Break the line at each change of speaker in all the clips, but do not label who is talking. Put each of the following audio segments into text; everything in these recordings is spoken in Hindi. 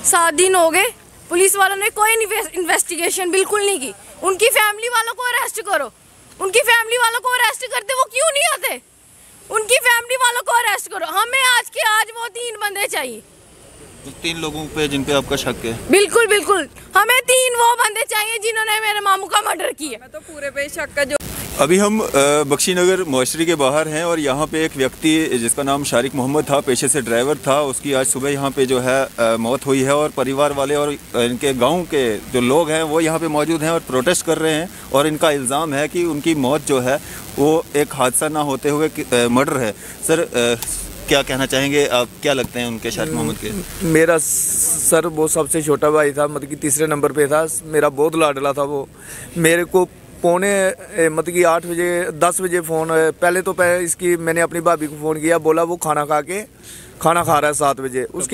7 दिन हो गए, पुलिस वालों ने कोई इन्वेस्टिगेशन बिल्कुल नहीं की। उनकी फैमिली वालों को अरेस्ट करो। उनकी फैमिली वालों को अरेस्ट करते, वो क्यों नहीं आते? उनकी फैमिली वालों को अरेस्ट करो। हमें आज के आज वो 3 बंदे चाहिए।
तो 3 लोगों पे जिन पे आपका शक है?
बिल्कुल बिल्कुल, हमें 3 वो बंदे चाहिए जिन्होंने मेरे मामू का मर्डर किया।
मैं तो पूरे पे शक का जो
अभी हम बख्शीनगर मोशरी के बाहर हैं और यहाँ पे एक व्यक्ति जिसका नाम शारिक मोहम्मद था, पेशे से ड्राइवर था, उसकी आज सुबह यहाँ पे जो है मौत हुई है। और परिवार वाले और इनके गांव के जो लोग हैं वो यहाँ पे मौजूद हैं और प्रोटेस्ट कर रहे हैं। और इनका इल्ज़ाम है कि उनकी मौत जो है वो एक हादसा ना होते हुए मर्डर है। सर क्या कहना चाहेंगे आप, क्या लगते हैं उनके शारिक मोहम्मद के?
मेरा सर वो सबसे छोटा भाई था, मतलब कि तीसरे नंबर पे था। मेरा बहुत लाडला था वो। मेरे को पौने मतलब कि 8 बजे 10 बजे फ़ोन, पहले इसकी मैंने अपनी भाभी को फ़ोन किया, बोला वो खाना खा रहा है 7 बजे। उसके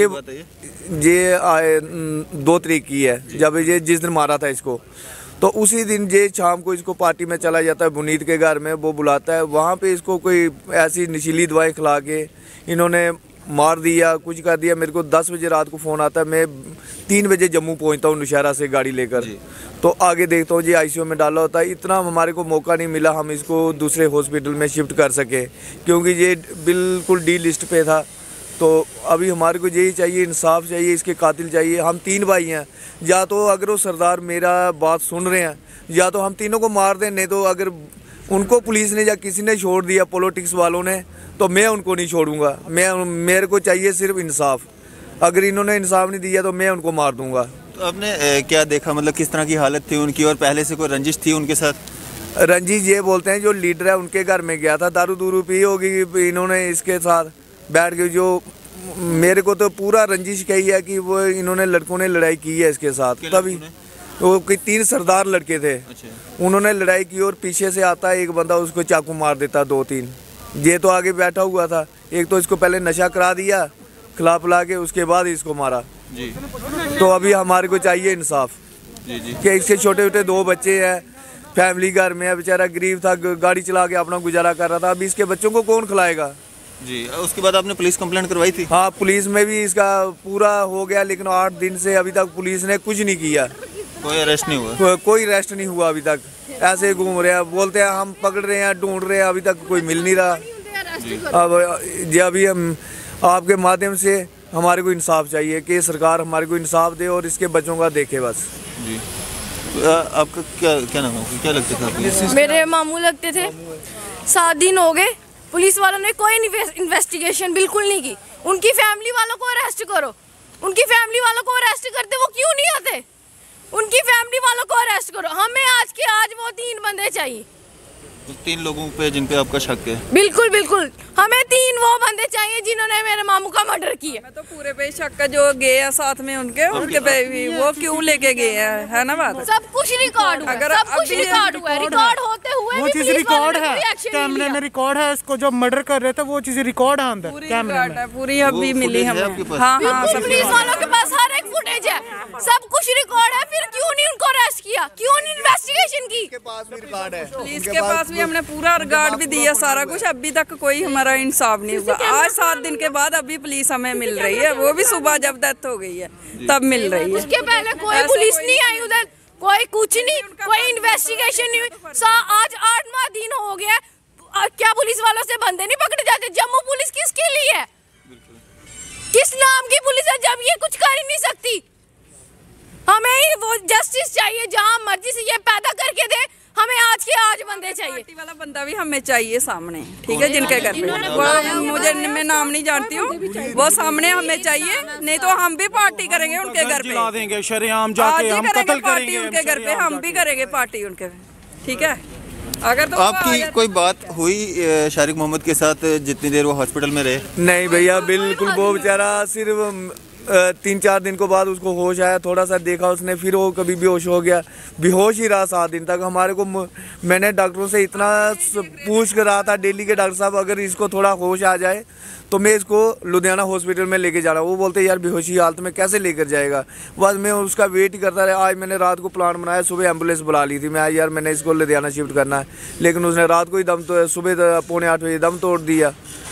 ये आए 2 तारीख की है जब ये जिस दिन मारा था इसको। तो उसी दिन ये शाम को इसको पार्टी में चला जाता है, बुनीत के घर में वो बुलाता है। वहाँ पे इसको कोई ऐसी नशीली दवाई खिला के इन्होंने मार दिया, कुछ कर दिया। मेरे को 10 बजे रात को फ़ोन आता है, मैं 3 बजे जम्मू पहुँचता हूँ नौशहरा से गाड़ी लेकर। तो आगे देखता हूँ जी ICU में डाला होता है। इतना हमारे को मौका नहीं मिला हम इसको दूसरे हॉस्पिटल में शिफ्ट कर सके, क्योंकि ये बिल्कुल D लिस्ट पे था। तो अभी हमारे को यही चाहिए, इंसाफ चाहिए, इसके कातिल चाहिए। हम 3 भाई हैं, या तो अगर वो सरदार मेरा बात सुन रहे हैं या तो हम तीनों को मार दें, नहीं तो अगर उनको पुलिस ने या किसी ने छोड़ दिया, पॉलिटिक्स वालों ने, तो मैं उनको नहीं छोड़ूंगा। मेरे को चाहिए सिर्फ इंसाफ। अगर इन्होंने इंसाफ नहीं दिया तो मैं उनको मार दूंगा।
तो आपने क्या देखा, मतलब किस तरह की हालत थी उनकी और पहले से कोई रंजिश थी उनके साथ?
रंजिश ये बोलते हैं जो लीडर है उनके घर में गया था, दारू दूरू पी होगी इन्होंने इसके साथ बैठ के। जो मेरे को तो पूरा रंजिश कही है कि वो इन्होंने लड़कों ने लड़ाई की है इसके साथ। तभी वो 3 सरदार लड़के थे, उन्होंने लड़ाई की और पीछे से आता है एक बंदा, उसको चाकू मार देता 2-3। ये तो आगे बैठा हुआ था। एक तो इसको पहले नशा करा दिया खिला पिला के, उसके बाद इसको मारा जी। तो अभी हमारे को चाहिए इंसाफ जी जी। कि इसके छोटे छोटे 2 बच्चे हैं, फैमिली घर में है, बेचारा गरीब था, गाड़ी चला के अपना गुजारा कर रहा था। अभी इसके बच्चों को कौन खिलाएगा
जी। उसके बाद आपने पुलिस कंप्लेंट करवाई थी?
हाँ, पुलिस में भी इसका पूरा हो गया, लेकिन 8 दिन से अभी तक पुलिस ने कुछ नहीं किया।
कोई अरेस्ट नहीं हुआ?
कोई अरेस्ट नहीं हुआ अभी तक। ऐसे घूम रहे हैं, बोलते हैं हम पकड़ रहे हैं, ढूंढ रहे हैं, अभी तक कोई मिल नहीं रहा। अब ये अभी हम आपके माध्यम से हमारे को इंसाफ चाहिए कि सरकार हमारे को इंसाफ दे और इसके बच्चों का देखे बस
जी। आपका क्या नाम है, क्या लगता था आपको?
मेरे मामू लगते थे। 7 दिन हो गए, पुलिस वालों ने कोई इन्वेस्टिगेशन बिल्कुल नहीं की। उनकी फैमिली वालों को अरेस्ट करो। उनकी फैमिली वालों को अरेस्ट करते, वो क्यों नहीं आते? उनकी फैमिली वालों को अरेस्ट करो। हमें आज के आज वो 3 बंदे चाहिए।
तो 3 लोगों पे जिन पे आपका शक है?
बिल्कुल बिल्कुल, हमें 3 वो बंदे चाहिए जिन्होंने मेरे मामू का मर्डर किया।
मैं तो पूरे पे शक का जो गए हैं साथ में उनके पे भी वो क्यों लेके गए हैं, है ना बात?
सब कुछ रिकॉर्ड हुआ, सब कुछ रिकॉर्ड हुआ। रिकॉर्ड होते हुए
वो चीज रिकॉर्ड है, कैमरे में रिकॉर्ड है। इसको जो मर्डर कर रहे थे वो चीज रिकॉर्ड है अंदर कैमरे में,
पूरी अभी मिली हमें। हाँ हाँ, सब
पुलिस वालों के पास हर एक फुटेज है, सब कुछ रिकॉर्ड है। फिर क्यों नहीं उनको अरेस्ट किया, क्यों नहीं इन्वेस्टिगेशन की?
पुलिस के पास भी हमने पूरा रिकॉर्ड भी दिया, सारा कुछ। अभी तक कोई हमारा इंसाफ नहीं हुआ। आज 7 दिन के बाद अभी पुलिस हमें मिल रही है, वो भी सुबह जब डेथ हो गई है तब मिल रही है।
उसके पहले कोई पुलिस नहीं आई उधर, कोई कुछ नहीं, कोई इन्वेस्टिगेशन नहीं हुई। आज 8वां दिन हो गया, क्या पुलिस वालों से बंदे नहीं पकड़े जाते? जम्मू पुलिस किसके लिए है? किस नाम की पुलिस है जब ये कुछ कर ही नहीं सकती? हमें वो जस्टिस चाहिए, जहाँ मर्जी से ये पैदा करके दे। हमें आज के आज बंदे चाहिए।
पार्टी वाला बंदा भी हमें चाहिए सामने, ठीक है, जिनके घर पे वो मुझे मैं नाम नहीं जानती हूँ, वो सामने हमें चाहिए। नहीं तो हम भी पार्टी करेंगे उनके घर पे,
जला देंगे शरेआम जाके, हम कत्ल
करेंगे उनके घर पे, हम भी करेंगे पार्टी उनके, ठीक है। अगर तो
आपकी कोई बात हुई शारिक मोहम्मद के साथ जितनी देर वो हॉस्पिटल में रहे?
नहीं भैया, बिल्कुल। वो बेचारा सिर्फ 3-4 दिन को बाद उसको होश आया, थोड़ा सा देखा उसने, फिर वो कभी बेहोश हो गया, बेहोश ही रहा 7 दिन तक। हमारे को मैंने डॉक्टरों से इतना पूछ कर रहा था डेली के, डॉक्टर साहब अगर इसको थोड़ा होश आ जाए तो मैं इसको लुधियाना हॉस्पिटल में लेके जा रहा हूँ। वो बोलते यार बेहोशी हालत में कैसे लेकर जाएगा? बस मैं उसका वेट ही करता रहा। आज मैंने रात को प्लान बनाया, सुबह एम्बुलेंस बुला ली थी मैं, यार मैंने इसको लुधियाना शिफ्ट करना है, लेकिन उसने रात को ही सुबह 7:45 बजे दम तोड़ दिया।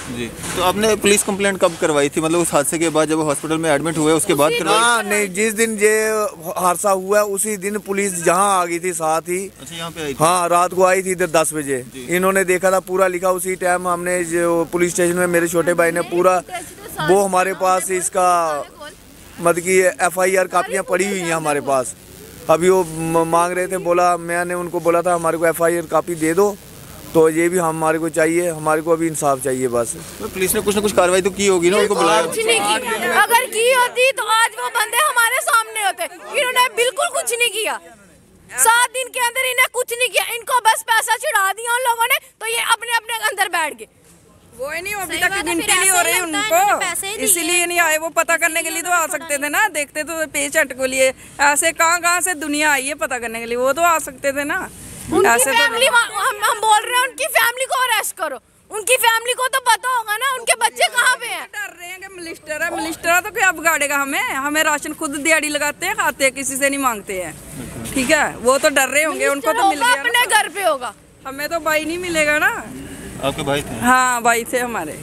जी। तो आपने पुलिस कंप्लेंट कब करवाई थी, मतलब उस हादसे के बाद जब हॉस्पिटल में एडमिट हुए उसके बाद करवाई?
हाँ नहीं, जिस दिन ये हादसा हुआ उसी दिन पुलिस जहाँ आ गई थी साथ ही।
अच्छा, यहाँ पे आई थी?
हाँ, रात को आई थी इधर 10 बजे। इन्होंने देखा था, पूरा लिखा। उसी टाइम हमने जो पुलिस स्टेशन में मेरे छोटे भाई ने पूरा, वो हमारे पास इसका मतलब कि FIR कापियाँ पड़ी हुई हैं हमारे पास। अभी वो मांग रहे थे, बोला, मैंने उनको बोला था हमारे को FIR कापी दे दो, तो ये भी हमारे को चाहिए, हमारे को अभी इंसाफ चाहिए बस।
तो पुलिस ने कुछ ना कुछ कार्रवाई तो की होगी ना, उनको बुलाया?
कुछ नहीं की। अगर की होती तो आज वो बंदे हमारे सामने होते। इन्होंने बिल्कुल कुछ नहीं किया। 7 दिन के अंदर इन्हें कुछ नहीं किया। इनको बस पैसा चिढ़ा दिया उन लोगों ने, तो ये अपने अपने अंदर बैठ गए।
वो ही नहीं, अभी तक गिनती नहीं हो रही उनको, इसीलिए नहीं आए। वो पता करने के लिए तो आ सकते थे ना, देखते तो पेशेंट को लिए। ऐसे कहाँ से दुनिया आई है पता करने के लिए, वो तो आ सकते थे ना।
उनकी फैमिली, हम बोल रहे हैं उनकी फैमिली को अरेस्ट करो। उनकी फैमिली को तो पता होगा ना उनके बच्चे कहाँ पे हैं।
डर रहे हैं कि मिनिस्टर है, मिनिस्टर तो क्या बिगाड़ेगा हमें? हमें राशन खुद दिहाड़ी लगाते हैं, खाते हैं, किसी से नहीं मांगते हैं। ठीक है, वो तो डर रहे होंगे, उनको तो मिल गया,
अपने घर पे होगा।
हमें तो भाई नहीं मिलेगा ना।
आपके भाई थे?
हाँ, भाई थे हमारे।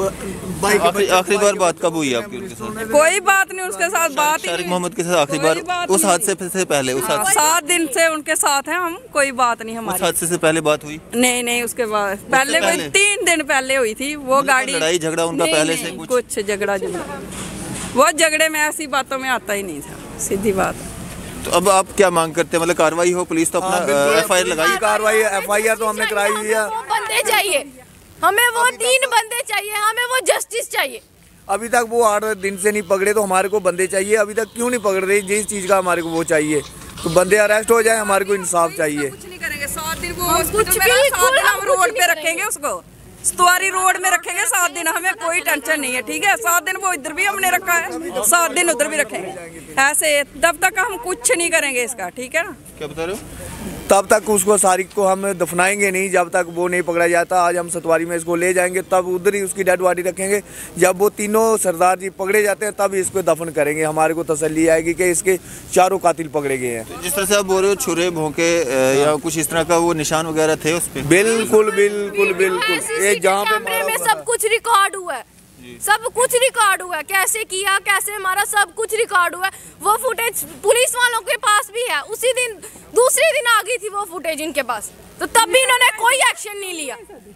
आखिरी बार बात कब हुई आपकी उनके साथ?
कोई बात नहीं, उसके साथ बात ही
शारिक मोहम्मद के साथ आखिरी बार उस हादसे से पहले? उस हादसे
7 दिन से उनके साथ हैं हम, कोई बात नहीं हमारी।
उस हादसे से पहले बात हुई?
नहीं, उसके बाद पहले कोई 3 दिन पहले हुई थी। वो गाड़ी
लड़ाई झगड़ा उनका पहले से
कुछ झगड़ा वो झगड़े में ऐसी बातों में आता ही नहीं था, सीधी बात।
तो अब आप क्या मांग करते हैं, मतलब कार्रवाई हो? पुलिस तो अपना FIR लगाई,
कार्रवाई FIR तो हमने कराई हुई है।
बंदे चाहिए हमें, वो 3 बंदे चाहिए हमें, वो जस्टिस चाहिए।
अभी तक वो 8 दिन से नहीं पकड़े, तो हमारे को बंदे चाहिए। अभी तक क्यों नहीं पकड़ रहे? जिस चीज़ का हमारे को वो चाहिए, तो बंदे अरेस्ट हो जाए, हमारे को इंसाफ चाहिए।
कुछ नहीं करेंगे 7 दिन वो हॉस्पिटल में, 7 दिन हम रोड पे रखेंगे उसको, सतवारी रोड में रखेंगे 7 दिन। हमें कोई टेंशन नहीं है, ठीक है। 7 दिन वो इधर भी हमने रखा है, 7 दिन उधर भी रखेंगे। ऐसे तब तक हम कुछ नहीं करेंगे इसका, ठीक है ना?
क्या बता रहे हो?
तब तक उसको सारिक को हम दफनाएंगे नहीं, जब तक वो नहीं पकड़ा जाता। आज हम सतवारी में इसको ले जाएंगे, तब उधर ही उसकी डेड बॉडी रखेंगे। जब वो तीनों सरदार जी पकड़े जाते हैं, तब इसको दफन करेंगे। हमारे को तसल्ली आएगी कि इसके 4 कातिल पकड़े गए हैं।
जिस तरह से आप बोल रहे हो, छुरे भोंके या कुछ इस तरह का वो निशान वगैरह थे उस पे?
बिल्कुल बिल्कुल बिल्कुल।
ये जहाँ पे सब कुछ रिकॉर्ड हुआ है, सब कुछ रिकॉर्ड हुआ है, कैसे किया, कैसे मारा, सब कुछ रिकॉर्ड हुआ है। वो फुटेज पुलिस वालों के पास भी है। उसी दिन, दूसरे दिन आ गई थी वो फुटेज इनके पास, तो तब भी इन्होंने कोई एक्शन नहीं लिया।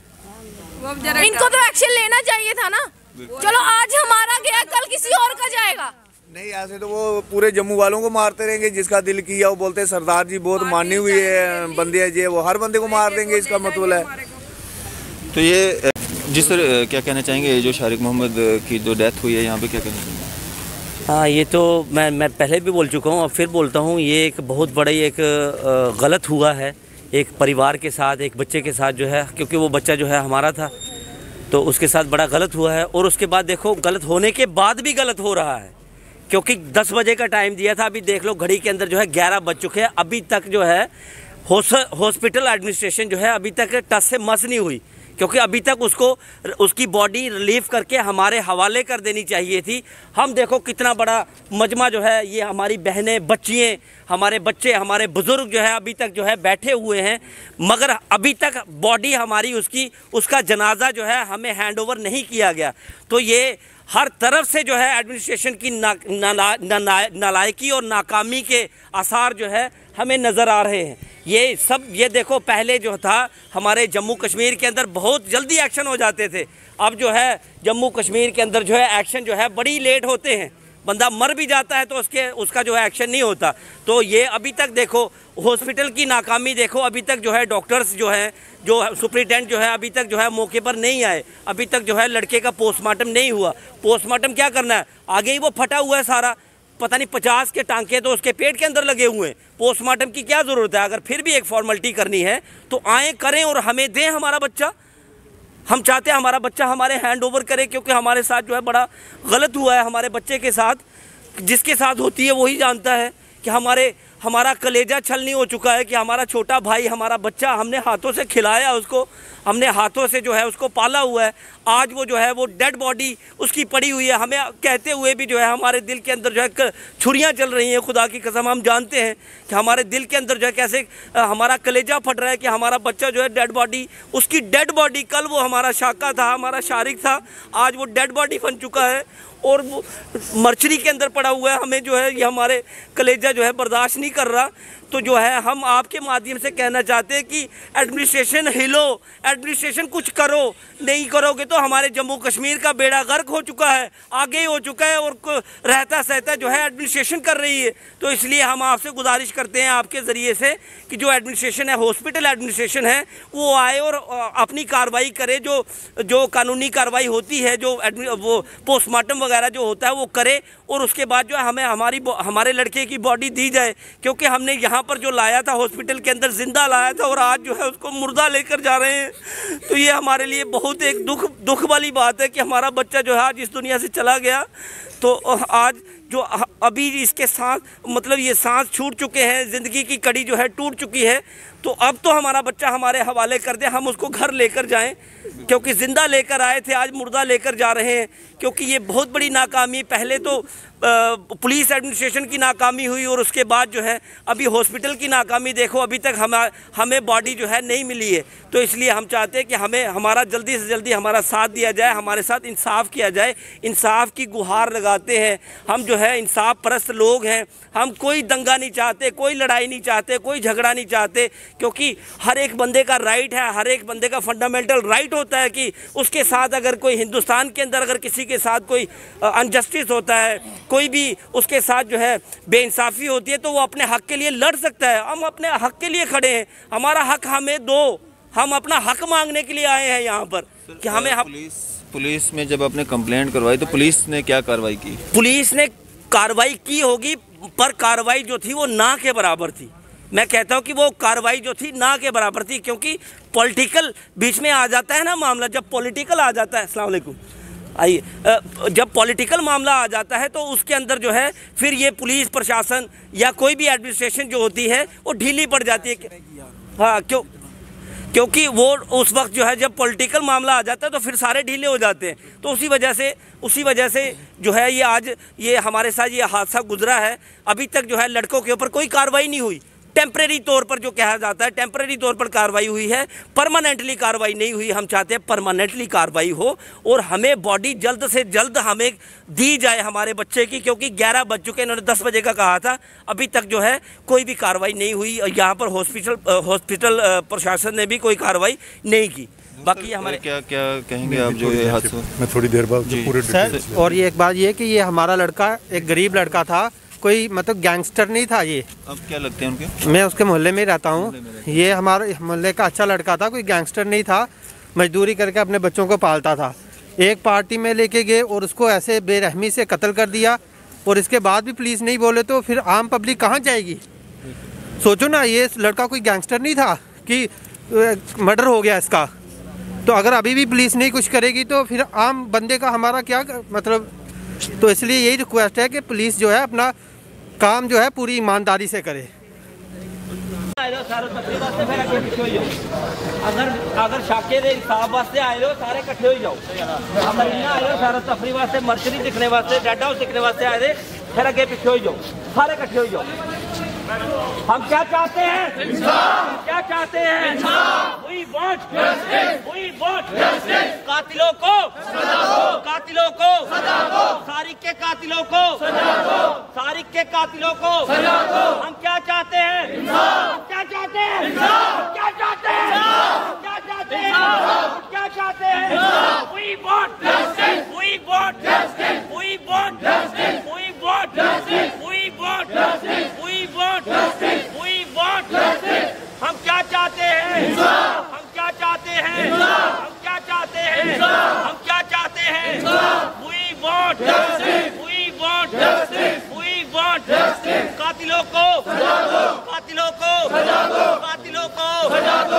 इनको तो एक्शन लेना चाहिए था ना। चलो आज हमारा गया, कल किसी और का जाएगा।
नहीं, ऐसे तो वो पूरे जम्मू वालों को मारते रहेंगे। जिसका दिल किया वो बोलते हैं सरदार जी बहुत मानी हुई है बंदे हैं, ये वो हर बंदे को मार देंगे, इसका मतलब है।
तो ये जिस तरह क्या कहना चाहेंगे, जो शारिक मोहम्मद की जो डेथ हुई है यहाँ पे, क्या कहना चाहेंगे?
हाँ, ये तो मैं पहले भी बोल चुका हूँ और फिर बोलता हूँ, ये एक बहुत बड़ा एक गलत हुआ है एक परिवार के साथ, एक बच्चे के साथ जो है, क्योंकि वो बच्चा जो है हमारा था, तो उसके साथ बड़ा गलत हुआ है। और उसके बाद देखो, गलत होने के बाद भी गलत हो रहा है, क्योंकि 10 बजे का टाइम दिया था। अभी देख लो घड़ी के अंदर जो है 11 बज चुके हैं। अभी तक जो है हॉस्पिटल एडमिनिस्ट्रेशन जो है अभी तक टस से मस नहीं हुई, क्योंकि अभी तक उसकी बॉडी रिलीव करके हमारे हवाले कर देनी चाहिए थी। हम देखो कितना बड़ा मजमा जो है, ये हमारी बहनें, बच्चियाँ, हमारे बच्चे, हमारे बुज़ुर्ग जो है अभी तक जो है बैठे हुए हैं, मगर अभी तक बॉडी हमारी उसका जनाजा जो है हमें हैंड ओवर नहीं किया गया। तो ये हर तरफ से जो है एडमिनिस्ट्रेशन की नालायकी और नाकामी के आसार जो है हमें नज़र आ रहे हैं। ये देखो, पहले जो था हमारे जम्मू कश्मीर के अंदर बहुत जल्दी एक्शन हो जाते थे। अब जो है जम्मू कश्मीर के अंदर जो है एक्शन जो है बड़ी लेट होते हैं। बंदा मर भी जाता है तो उसका जो है एक्शन नहीं होता। तो ये अभी तक देखो हॉस्पिटल की नाकामी देखो, अभी तक जो है डॉक्टर्स जो हैं, जो सुप्रिटेंडेंट जो है अभी तक जो है मौके पर नहीं आए। अभी तक जो है लड़के का पोस्टमार्टम नहीं हुआ। पोस्टमार्टम क्या करना है, आगे ही वो फटा हुआ है सारा, पता नहीं 50 के टांके तो उसके पेट के अंदर लगे हुए हैं। पोस्टमार्टम की क्या ज़रूरत है? अगर फिर भी एक फॉर्मेलिटी करनी है तो आए करें और हमें दें हमारा बच्चा। हम चाहते हैं हमारा बच्चा हमारे हैंड ओवर करे, क्योंकि हमारे साथ जो है बड़ा गलत हुआ है हमारे बच्चे के साथ। जिसके साथ होती है वही जानता है कि हमारे हमारा कलेजा छलनी हो चुका है कि हमारा छोटा भाई, हमारा बच्चा, हमने हाथों से खिलाया उसको, हमने हाथों से जो है उसको पाला हुआ है, आज वो जो है वो डेड बॉडी उसकी पड़ी हुई है। हमें कहते हुए भी जो है हमारे दिल के अंदर जो है छुरियां चल रही हैं। खुदा की कसम हम जानते हैं कि हमारे दिल के अंदर जो है कैसे हमारा कलेजा फट रहा है कि हमारा बच्चा जो है डेड बॉडी, उसकी डेड बॉडी, कल वो हमारा शाका था, हमारा शारिक था, आज वो डेड बॉडी बन चुका है और वो मर्चरी के अंदर पड़ा हुआ है। हमें जो है ये हमारे कलेजा जो है बर्दाश्त नहीं कर रहा। तो जो है हम आपके माध्यम से कहना चाहते हैं कि एडमिनिस्ट्रेशन हिलो, एडमिनिस्ट्रेशन कुछ करो। नहीं करोगे तो हमारे जम्मू कश्मीर का बेड़ा गर्क हो चुका है, आगे ही हो चुका है और रहता सहता जो है एडमिनिस्ट्रेशन कर रही है। तो इसलिए हम आपसे गुजारिश करते हैं आपके ज़रिए से कि जो एडमिनिस्ट्रेशन है, हॉस्पिटल एडमिनिस्ट्रेशन है, वो आए और अपनी कार्रवाई करे, जो कानूनी कार्रवाई होती है, जो वो पोस्टमार्टम वगैरह जो होता है वो करे और उसके बाद जो है हमें हमारे लड़के की बॉडी दी जाए। क्योंकि हमने यहाँ पर जो लाया था हॉस्पिटल के अंदर जिंदा लाया था और आज जो है उसको मुर्दा लेकर जा रहे हैं। तो ये हमारे लिए बहुत एक दुख वाली बात है कि हमारा बच्चा जो है आज इस दुनिया से चला गया। तो आज जो अभी इसके सांस, मतलब ये सांस छूट चुके हैं, ज़िंदगी की कड़ी जो है टूट चुकी है। तो अब तो हमारा बच्चा हमारे हवाले कर दे, हम उसको घर लेकर जाएं, क्योंकि ज़िंदा लेकर आए थे, आज मुर्दा लेकर जा रहे हैं। क्योंकि ये बहुत बड़ी नाकामी, पहले तो पुलिस एडमिनिस्ट्रेशन की नाकामी हुई और उसके बाद जो है अभी हॉस्पिटल की नाकामी देखो, अभी तक हमें बॉडी जो है नहीं मिली है। तो इसलिए हम चाहते हैं कि हमें हमारा जल्दी से जल्दी हमारा साथ दिया जाए, हमारे साथ इंसाफ किया जाए। इंसाफ की गुहार लगाते हैं हम, जो है इंसाफ परस्त लोग हैं। हम कोई दंगा नहीं चाहते, कोई लड़ाई नहीं चाहते, कोई झगड़ा नहीं चाहते, क्योंकि हर एक बंदे का राइट है, हर एक बंदे का फंडामेंटल राइट होता है कि उसके साथ अगर कोई हिंदुस्तान के अंदर अगर किसी के साथ कोई अनजस्टिस होता है, कोई भी उसके साथ जो है बेइंसाफ़ी होती है, तो वो अपने हक़ के लिए लड़ सकता है। हम अपने हक़ के लिए खड़े हैं, हमारा हक़ हमें दो, हम अपना हक़ मांगने के लिए आए हैं यहाँ पर कि हमें
पुलिस में जब आपने कंप्लेंट करवाई तो पुलिस ने क्या कार्रवाई की? पुलिस
ने कार्रवाई की होगी, पर कार्रवाई जो थी वो ना के बराबर थी। मैं कहता हूँ कि वो कार्रवाई जो थी ना के बराबर थी, क्योंकि पॉलिटिकल बीच में आ जाता है ना मामला। जब पॉलिटिकल आ जाता है, अस्सलाम वालेकुम, आइए, जब पॉलिटिकल मामला आ जाता है तो उसके अंदर जो है फिर ये पुलिस प्रशासन या कोई भी एडमिनिस्ट्रेशन जो होती है वो ढीली पड़ जाती है। हाँ, क्योंकि वो उस वक्त जो है जब पॉलिटिकल मामला आ जाता है तो फिर सारे ढीले हो जाते हैं। तो उसी वजह से जो है ये आज ये हमारे साथ ये हादसा गुजरा है। अभी तक जो है लड़कों के ऊपर कोई कार्रवाई नहीं हुई। टेम्परेरी तौर पर जो कहा जाता है, टेम्परेरी तौर पर कार्रवाई हुई है, परमानेंटली कार्रवाई नहीं हुई। हम चाहते हैं परमानेंटली कार्रवाई हो और हमें बॉडी जल्द से जल्द हमें दी जाए हमारे बच्चे की, क्योंकि 11 बज चुके, इन्होंने 10 बजे का कहा था, अभी तक जो है कोई भी कार्रवाई नहीं हुई। यहाँ पर हॉस्पिटल प्रशासन ने भी कोई कार्रवाई नहीं की। बाकी हमारे क्या कहेंगे आप जो ये हादसा?
मैं थोड़ी देर बाद पूरे सर, और ये एक बात ये कि ये हमारा लड़का एक गरीब लड़का था, कोई मतलब गैंगस्टर नहीं था। ये
अब क्या लगते हैं उनके?
मैं उसके मोहल्ले में रहता हूँ। ये हमारे मोहल्ले का अच्छा लड़का था, कोई गैंगस्टर नहीं था, मजदूरी करके अपने बच्चों को पालता था। एक पार्टी में लेके गए और उसको ऐसे बेरहमी से कत्ल कर दिया, और इसके बाद भी पुलिस नहीं बोले तो फिर आम पब्लिक कहाँ जाएगी? सोचो ना, ये लड़का कोई गैंगस्टर नहीं था कि मर्डर हो गया इसका। तो अगर अभी भी पुलिस नहीं कुछ करेगी तो फिर आम बंदे का हमारा क्या मतलब? तो इसलिए यही रिक्वेस्ट है कि पुलिस जो है अपना काम जो है पूरी ईमानदारी से करे।
अगर शाके दे इंसाफ वास्ते आए हो सारे इकट्ठे हो जाओ। अगर इन्ना आए हो सारा तफरी वास्ते, मर्चरी दिखने वास्ते, डेड हाउस दिखने वास्ते आए थे, फिर अगे पीछे हो जाओ, सारे इकट्ठे हो जाओ। हम क्या चाहते हैं? इंसाफ। क्या चाहते हैं? इंसाफ। We want justice. We want justice. कातिलों को सजा दो। कातिलों को सजा दो। सारिक के कातिलों को सजा दो। सारिक के कातिलों को सजा दो। हम क्या चाहते हैं? इंसाफ। हम क्या चाहते हैं? इंसाफ। क्या चाहते हैं? इंसाफ। क्या चाहते हैं? इंसाफ। क्या चाहते हैं? इंसाफ। We want justice. We want justice. We want justice. We want justice. We want justice. We want justice. We want justice. हम क्या चाहते हैं? इंसाफ। हम क्या चाहते हैं? इंसाफ। हम क्या चाहते हैं? इंसाफ। हम क्या चाहते हैं? इंसाफ। We want justice. We want justice. We want justice. कातिलों को सजा दो। कातिलों को सजा दो। कातिलों को सजा दो।